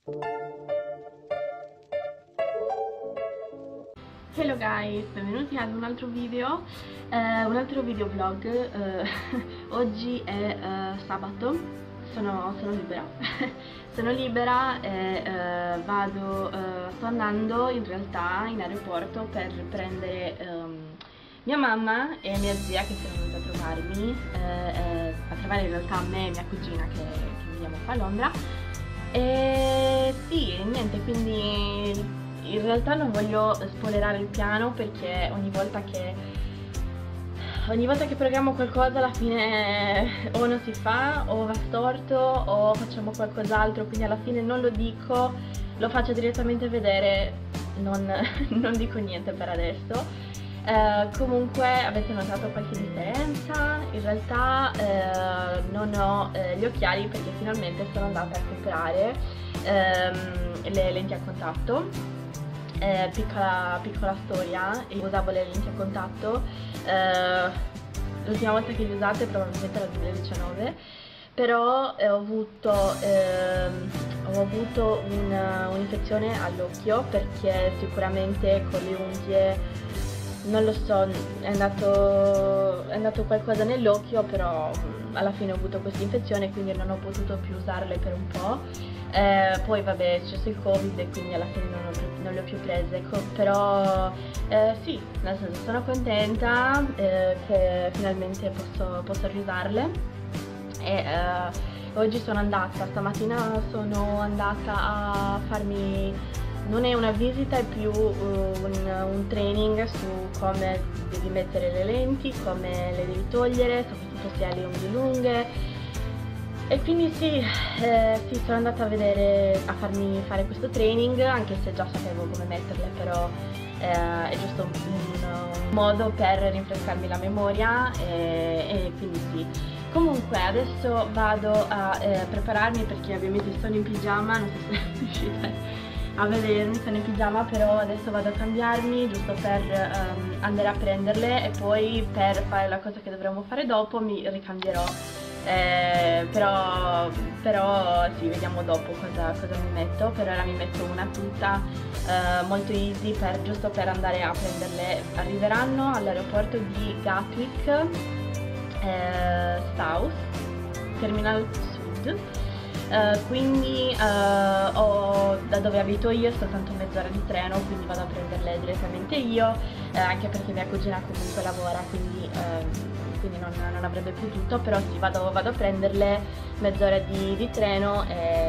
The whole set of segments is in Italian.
Hello guys, benvenuti ad un altro video vlog. Oggi è sabato, sono libera. Sono libera e sto andando in realtà in aeroporto per prendere mia mamma e mia zia che sono venute a trovarmi, a trovare in realtà me e mia cugina che viviamo qua a Londra. E sì, niente, quindi in realtà non voglio spoilerare il piano perché ogni volta che programmo qualcosa alla fine o non si fa o va storto o facciamo qualcos'altro, quindi alla fine non lo dico, lo faccio direttamente vedere, non dico niente per adesso. Comunque avete notato qualche differenza? In realtà non ho gli occhiali perché finalmente sono andata a comprare le lenti a contatto. Piccola storia, io usavo le lenti a contatto, l'ultima volta che le usate probabilmente era il 2019, però ho avuto un'infezione all'occhio perché sicuramente con le unghie, non lo so, è andato qualcosa nell'occhio, però alla fine ho avuto questa infezione, quindi non ho potuto più usarle per un po'. Poi vabbè, è successo il Covid e quindi alla fine non le ho più prese, però sì, nel senso sono contenta che finalmente posso riusarle. E oggi stamattina sono andata a farmi, non è una visita, è più un training su come devi mettere le lenti, come le devi togliere, soprattutto se hai le unghie lunghe. E quindi sì, sono andata a farmi fare questo training, anche se già sapevo come metterle, però è giusto un modo per rinfrescarmi la memoria e quindi sì. Comunque adesso vado a prepararmi perché ovviamente sono in pigiama, non so se riuscite a vedermi, sono in pigiama, però adesso vado a cambiarmi giusto per andare a prenderle e poi per fare la cosa che dovremmo fare dopo mi ricambierò. Però sì, vediamo dopo cosa mi metto. Per ora mi metto una tuta molto easy giusto per andare a prenderle. Arriveranno all'aeroporto di Gatwick South, Terminal Sud, quindi da dove abito io è soltanto mezz'ora di treno, quindi vado a prenderle direttamente io, anche perché mia cugina comunque lavora, quindi non avrebbe potuto, però sì, vado a prenderle, mezz'ora di treno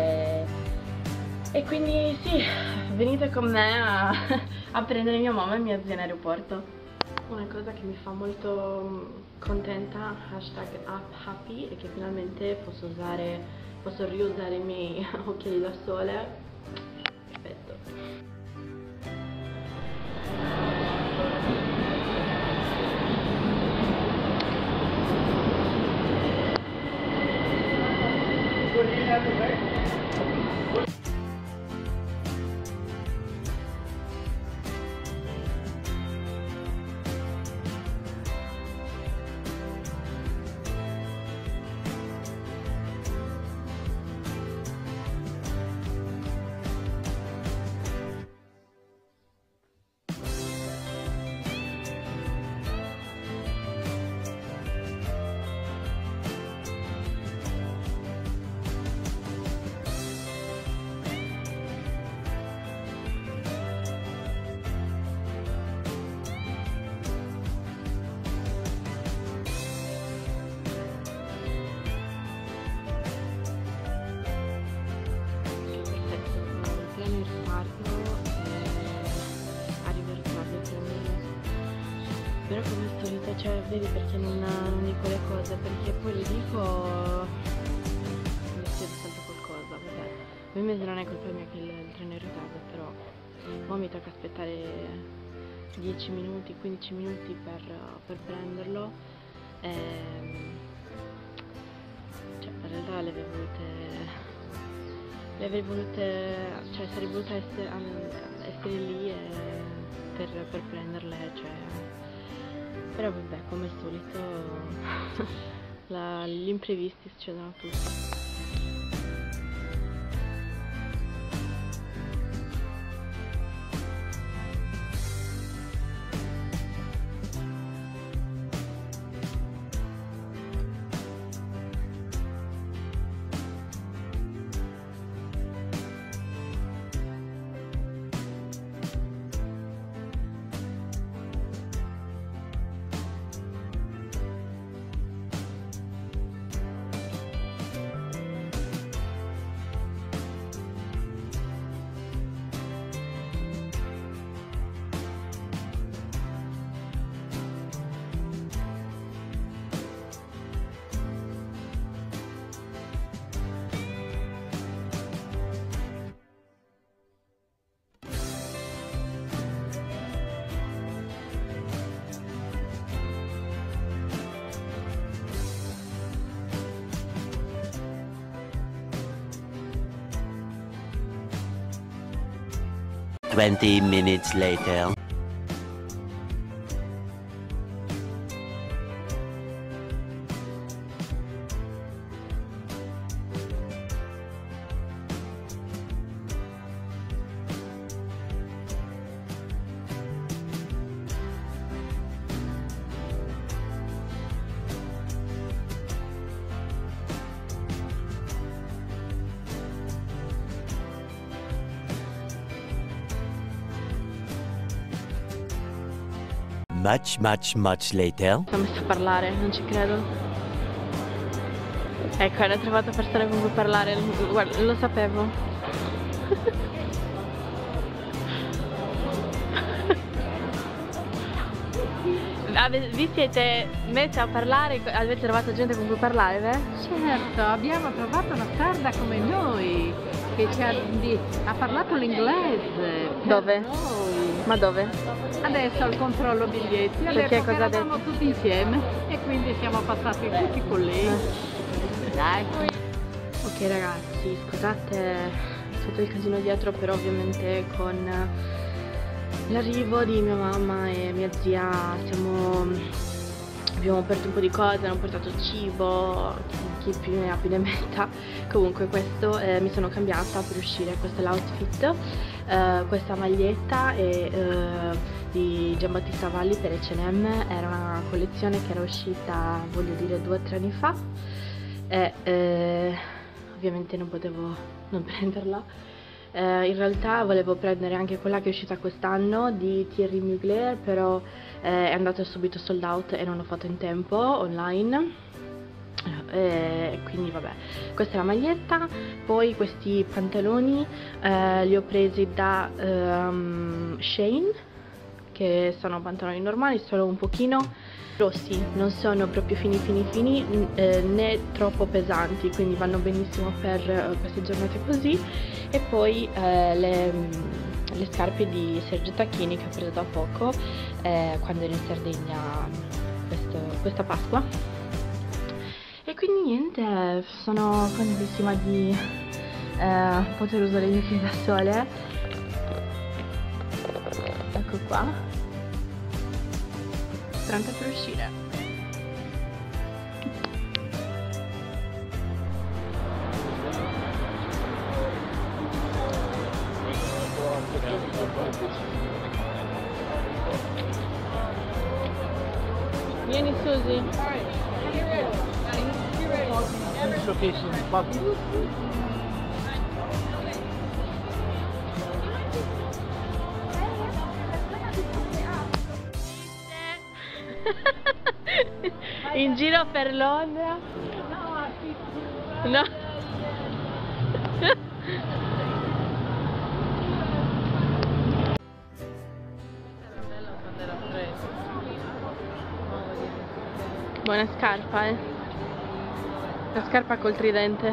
e quindi sì, venite con me a prendere mia mamma e mia zia in aeroporto. Una cosa che mi fa molto contenta, #happy, è che finalmente posso riusare i miei occhiali da sole. Perfetto. Però come al solito, cioè, vedi perché non dico le cose, perché poi le dico mi succede sempre qualcosa, vabbè. Ovviamente non è colpa mia che il treno è in ritardo, però poi mi tocca aspettare 10 minuti, 15 minuti per prenderlo. Cioè, in realtà le avrei volute, cioè sarei voluta essere lì per prenderle, cioè. Però vabbè, come al solito gli imprevisti succedono a tutti. 20 minutes later. Much later. Si è messo a parlare, non ci credo. Ecco, hanno trovato persone con cui parlare, guarda, lo sapevo. Vi siete messi a parlare, avete trovato gente con cui parlare, beh? Certo, abbiamo trovato una sarda come noi che ha parlato l'inglese. Dove? Noi. Ma dove? Adesso al controllo biglietti, Perché cosa ha eravamo detto? tutti insieme e quindi siamo passati tutti con lei. Dai. Ok ragazzi, scusate tutto il casino dietro, però ovviamente con l'arrivo di mia mamma e mia zia abbiamo aperto un po' di cose, hanno portato cibo, chi più ne ha più ne metta. Comunque questo mi sono cambiata per uscire, questo è l'outfit, questa maglietta di Giambattista Valli per H&M, era una collezione che era uscita, voglio dire, 2 o 3 anni fa e ovviamente non potevo non prenderla. In realtà volevo prendere anche quella che è uscita quest'anno di Thierry Mugler, però è andato subito sold out e non l'ho fatto in tempo online, quindi vabbè, questa è la maglietta. Poi questi pantaloni li ho presi da Shein, che sono pantaloni normali, solo un pochino rossi, non sono proprio fini né troppo pesanti, quindi vanno benissimo per queste giornate così. E poi le scarpe di Sergio Tacchini che ho preso da poco quando ero in Sardegna questa Pasqua. E quindi niente, sono contentissima di poter usare gli occhi da sole. Ecco qua, pronta per uscire. Vieni Susi. In giro per Londra? No. Buona scarpa, la scarpa col tridente.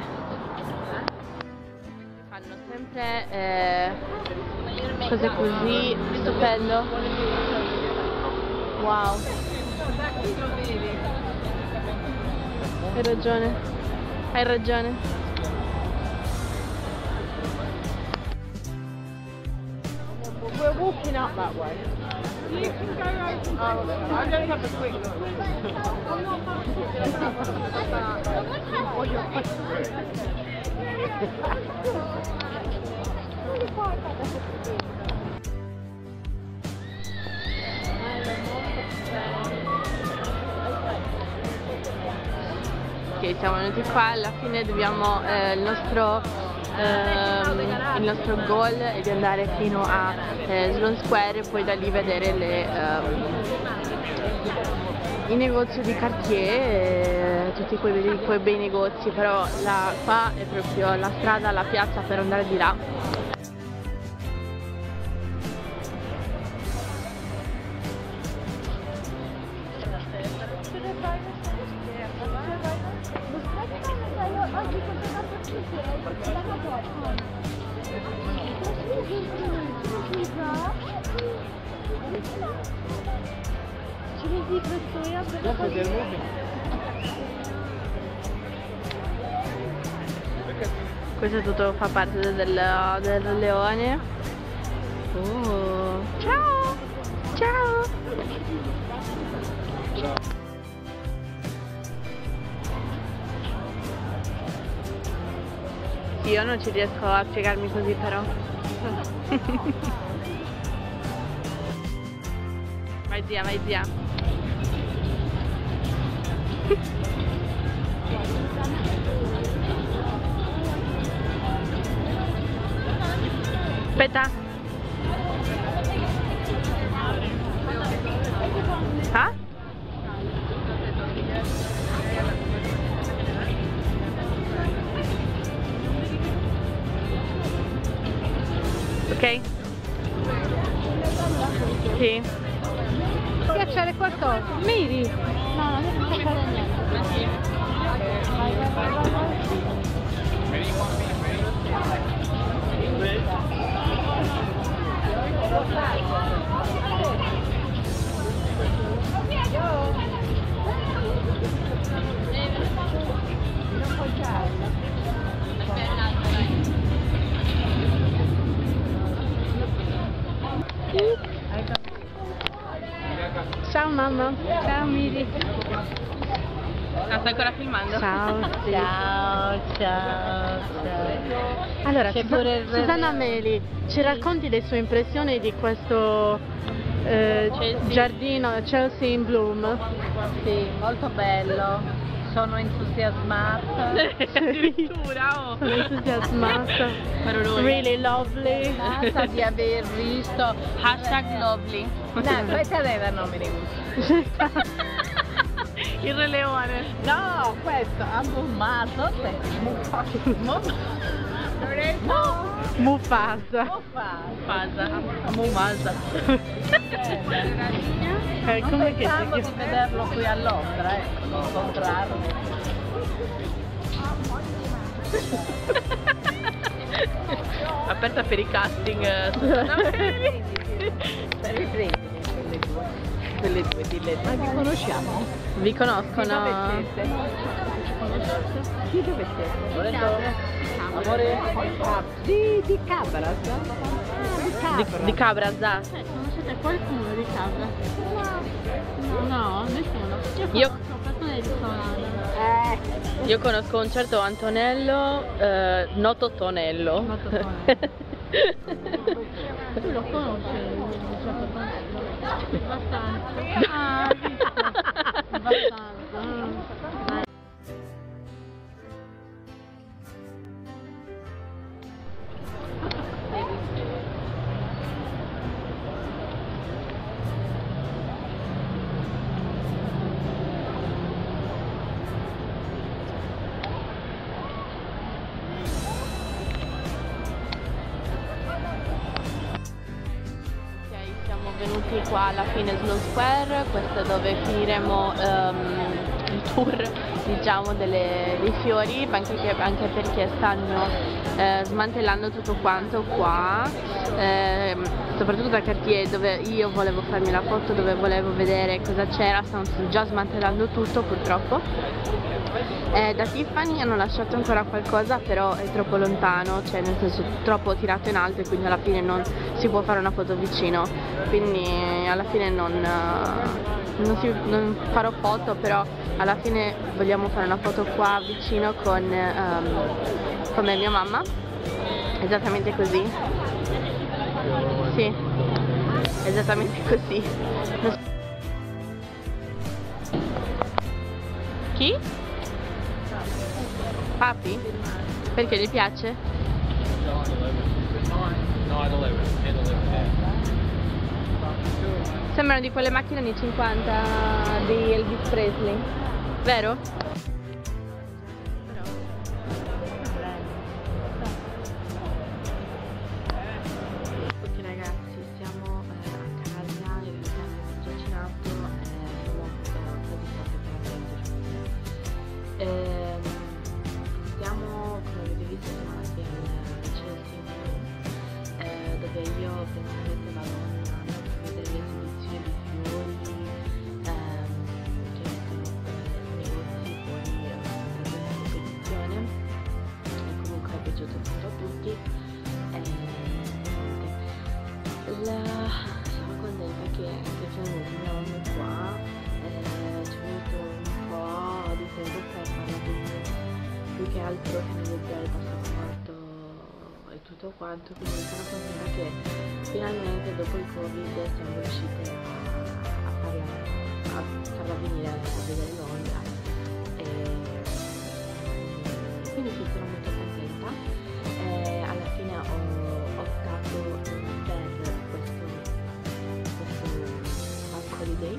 Fanno sempre cose così, stupendo. Wow. Hai ragione, hai ragione. We're walking up that way. You can go over. I'm going to have a quick look. Ok, siamo venuti qua, alla fine dobbiamo il nostro goal è di andare fino a Sloane Square e poi da lì vedere i negozi di Cartier, tutti quei bei negozi, però qua è proprio la strada, la piazza per andare di là. Questo tutto fa parte del Leone. Oh. Ciao! Ciao! Io non ci riesco a spiegarmi così però. Vai zia, vai zia. Aspetta. Ah? Ok? Sì. Schiacciare qualcosa. Miri. No, non devi schiacciare niente. Vai, vai, vai, vai, vai. Ciao mamma. Ciao Miri. Ah, stai ancora filmando? Ciao. Sì. Ciao, ciao, ciao. Allora, C'è pure il Susanna Meli, ci racconti le sue impressioni di questo giardino Chelsea in Bloom? Sì, molto bello. Sono entusiasmata. Addirittura, oh. Sono entusiasmata. Really lovely. Grata di aver visto. Hashtag lovely. No, questa aveva nome di gusto. Il Re Leone. No, questo abbombato. Mufasa. Fasa. Mumasa. Come che Pensavo si di vederlo qui a Londra, ecco, di incontrarlo. Aperta per i casting. Susanna Meli. Riprendili quelle due, dille. Ma vi conosciamo? Vi conoscono? Dove siete? Chi dove siete? Lorenzo? Amore? Di Cabras? Di Cabras. Conoscete qualcuno di casa? No, nessuno. Io- conosco persone di Solano. Io conosco un certo Antonello, noto Tonello. Noto Tonello. Tu lo conosci il gioco Tonello? Abbastanza. Ah, visto. Abbastanza. Dai. Siamo venuti qua alla fine Sloane Square, questo è dove finiremo il tour, diciamo, dei fiori, anche perché stanno smantellando tutto quanto qua, soprattutto da Cartier, dove io volevo farmi la foto, dove volevo vedere cosa c'era. Stanno già smantellando tutto purtroppo. Da Tiffany hanno lasciato ancora qualcosa, però è troppo lontano, cioè nel senso troppo tirato in alto, e quindi alla fine non si può fare una foto vicino, quindi alla fine non farò foto, però alla fine vogliamo fare una foto qua vicino con mia mamma, esattamente così, sì, esattamente così. Chi? Papi? Perché gli piace? Sembrano di quelle macchine anni 50 di Elvis Presley, vero? Ok ragazzi, siamo a casa, in realtà abbiamo già cenato, siamo quasi pronti per andare a dormire. Stiamo, come avete visto, siamo andati al Chelsea in Bloom, dove io praticamente vado ogni anno per vedere l'esibizione di fiori che mettono negozi sono contenta che sia venuto mio nonno qua, ci è venuto un po' di tempo per farla venire, più che altro che mi deve il passaporto e tutto quanto, quindi sono contenta che finalmente dopo il Covid siamo riusciti a farla venire a vedere Londra, e quindi sì, sono molto contenta. Alla fine ho optato per questo bank holiday,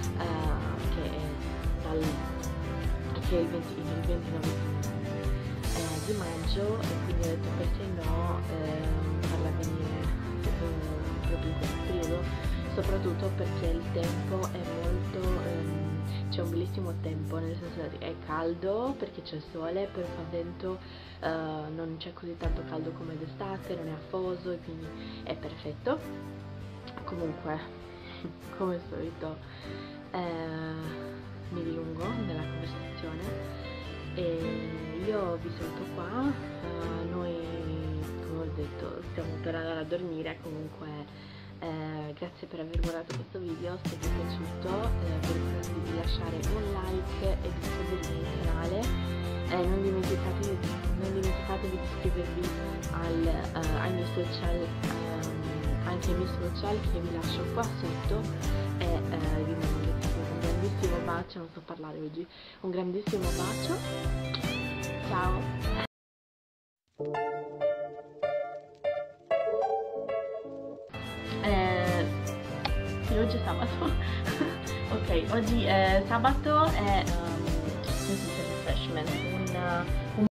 che è il 29 di maggio, e quindi ho detto perché no farla venire proprio in questo periodo, soprattutto perché il tempo è molto c'è un bellissimo tempo, nel senso che è caldo perché c'è il sole, però fa vento, non c'è così tanto caldo come d'estate, non è afoso, e quindi è perfetto. Comunque, come al solito mi dilungo nella conversazione e io vi saluto qua. Noi, come ho detto, stiamo per andare a dormire. Comunque grazie per aver guardato questo video. Se vi è piaciuto vi ricordo di lasciare un like e di iscrivervi al canale. Non dimenticatevi di iscrivervi ai miei social, anche ai miei social che vi lascio qua sotto, e vi mando un grandissimo bacio. Non so parlare oggi. Un grandissimo bacio, ciao. Sì, oggi è sabato. Ok, oggi è sabato e refreshment, un